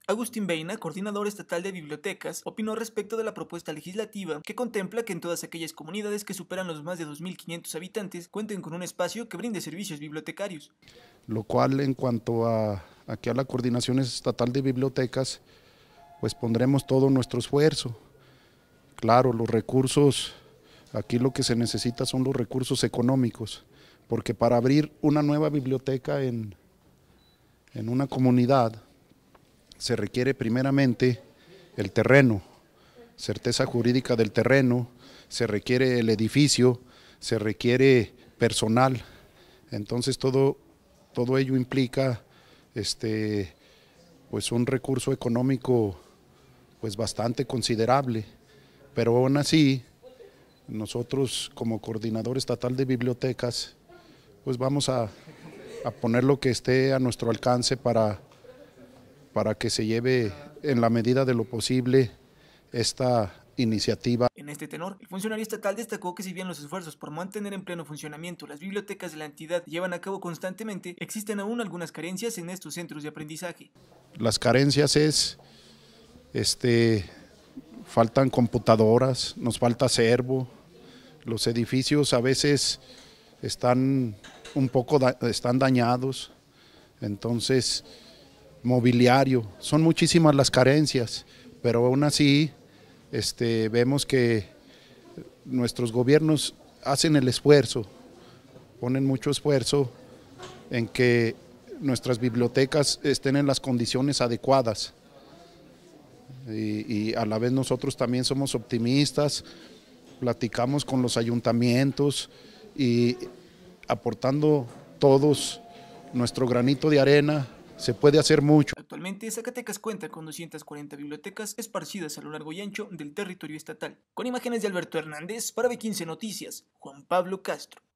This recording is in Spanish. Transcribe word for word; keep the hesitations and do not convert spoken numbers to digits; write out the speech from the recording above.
Agustín Beina, coordinador estatal de bibliotecas, opinó respecto de la propuesta legislativa que contempla que en todas aquellas comunidades que superan los más de dos mil quinientos habitantes cuenten con un espacio que brinde servicios bibliotecarios. Lo cual, en cuanto a aquí a la Coordinación Estatal de Bibliotecas, pues pondremos todo nuestro esfuerzo. Claro, los recursos, aquí lo que se necesita son los recursos económicos, porque para abrir una nueva biblioteca en, en una comunidad se requiere primeramente el terreno, certeza jurídica del terreno, se requiere el edificio, se requiere personal. Entonces todo, todo ello implica este, pues un recurso económico pues bastante considerable, pero aún así nosotros como coordinador estatal de bibliotecas pues vamos a, a poner lo que esté a nuestro alcance para para que se lleve en la medida de lo posible esta iniciativa. En este tenor, el funcionario estatal destacó que si bien los esfuerzos por mantener en pleno funcionamiento las bibliotecas de la entidad se llevan a cabo constantemente, existen aún algunas carencias en estos centros de aprendizaje. Las carencias es, este, faltan computadoras, nos falta acervo, los edificios a veces están un poco da, están dañados, entonces mobiliario, son muchísimas las carencias, pero aún así este, vemos que nuestros gobiernos hacen el esfuerzo, ponen mucho esfuerzo en que nuestras bibliotecas estén en las condiciones adecuadas y, y a la vez nosotros también somos optimistas, platicamos con los ayuntamientos y aportando todos nuestro granito de arena, se puede hacer mucho. Actualmente, Zacatecas cuenta con doscientas cuarenta bibliotecas esparcidas a lo largo y ancho del territorio estatal. Con imágenes de Alberto Hernández, para B quince Noticias, Juan Pablo Castro.